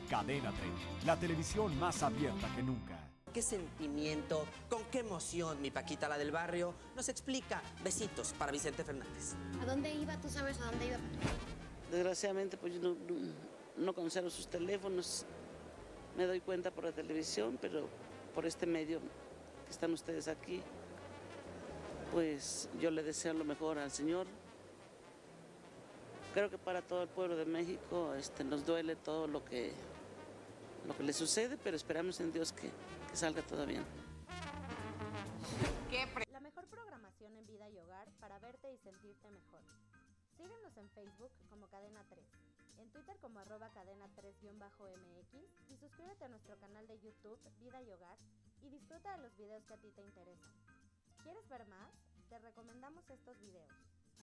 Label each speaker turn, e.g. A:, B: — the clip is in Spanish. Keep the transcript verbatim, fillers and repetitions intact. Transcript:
A: Cadena treinta, la televisión más abierta que nunca.
B: Qué sentimiento, con qué emoción mi Paquita, la del barrio, nos explica. Besitos para Vicente Fernández.
C: ¿A dónde iba? ¿Tú sabes a dónde iba?
D: Desgraciadamente, pues yo no, no, no conservo sus teléfonos. Me doy cuenta por la televisión, pero por este medio que están ustedes aquí, pues yo le deseo lo mejor al Señor. Creo que para todo el pueblo de México este, nos duele todo lo que, lo que le sucede, pero esperamos en Dios que, que salga todo bien.
E: La mejor programación en vida y hogar para verte y sentirte mejor. Síguenos en Facebook como Cadena tres, en Twitter como arroba cadena tres guión bajo M X y suscríbete a nuestro canal de YouTube Vida y Hogar y disfruta de los videos que a ti te interesan. ¿Quieres ver más? Te recomendamos estos videos.